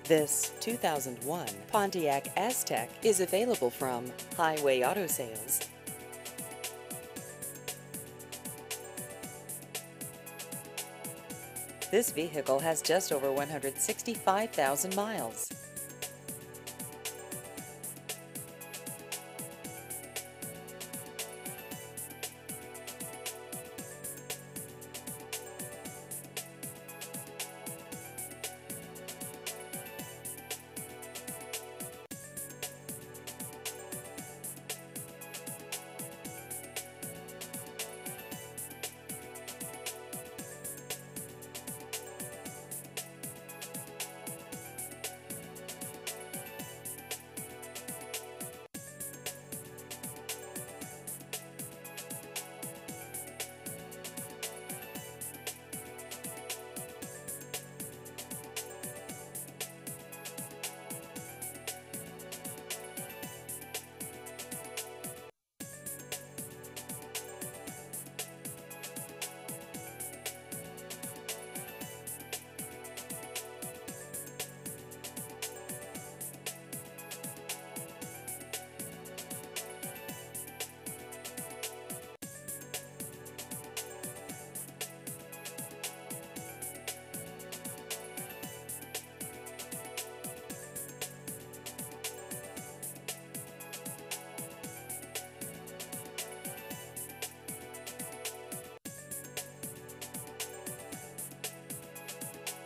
This 2001 Pontiac Aztek is available from Highway Auto Sales. This vehicle has just over 165,000 miles.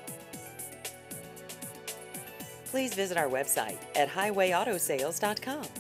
Please visit our website at highwayautosales.com.